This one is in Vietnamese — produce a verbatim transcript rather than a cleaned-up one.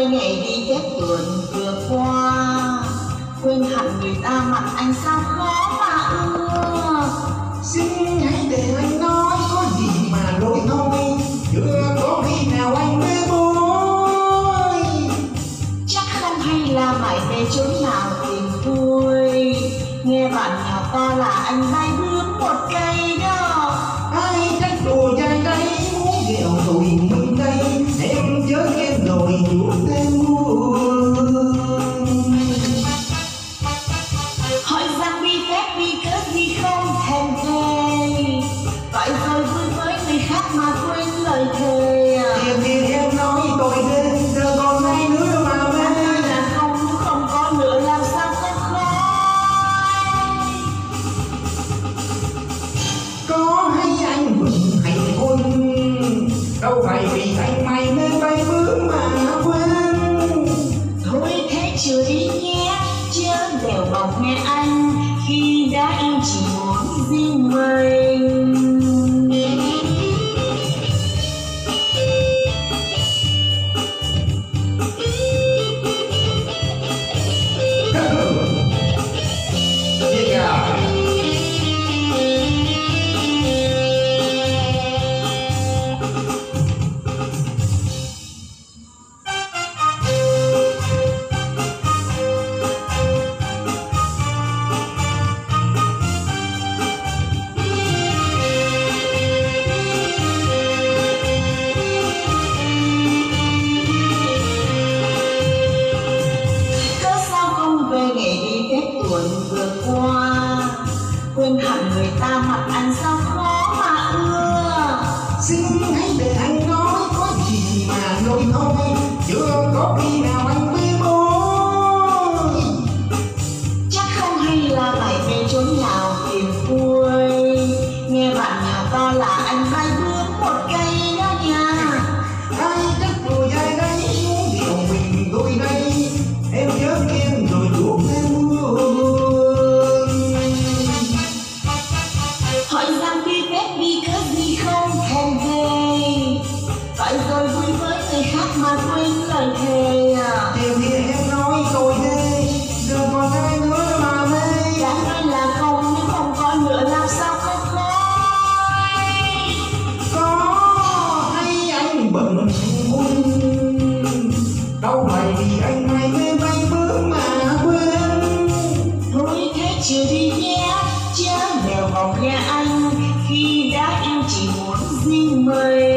về ngày đi Tết tuần vừa qua, quên hẳn người ta mặt anh sao khó mà ưa. Xin hãy để anh nói có gì mà lỗi thôi, chưa có khi nào anh mê mối. Chắc không hay là mãi về chốn nào tìm vui, nghe bạn nhỏ to là anh bay bướm một cây đó. Ai trách đùa dài đấy, muốn ghẹo rồi mình đây, em chớ ghen rồi chuột thêm buồn. Hỏi rằng đi Tết đi cớ gì không thèm thề, vậy rồi vui với người khác mà quên lời thề. Kìa kìa em nói tôi ghê, giờ còn ai nữa đâu mà mê. Là không không có nữa làm sao không khói. Có hay anh mừng hay khôn, đâu phải vì anh mày nên bay bướm mà quên. Thôi thế chưa đi nhé, chớ đều bọc nghe anh, khi đã yêu chỉ muốn riêng mình. Tuần vừa qua, quên hẳn người ta mặt anh sao khó mà ưa. Xin hãy để anh nói có gì mà lỗi thôi, chưa có khi nào anh mê mối. Chắc không hay là phải về chốn nào tìm vui, nghe bạn nhỏ to là anh bay bướm một cây đó nha. Ai trách đùa dài đấy, muốn ghẹo mình tôi đây, em chớ ghen rồi chuột thêm buồn. Hỏi rằng đi Tết đi cớ gì không thèm thề, vậy rồi vui với người khác mà quên lời thề. Điều thì em nói tôi ghê, giờ còn ai nữa đâu mà mê. Đã nói là không, nhưng không có nữa làm sao không khói. Có hay anh bận buồn, đâu phải vì anh mày mê bay bướm mà quên. Thôi thế chưa đi nhé, chớ đều vòng nghe anh, khi đã yêu chỉ muốn riêng mình.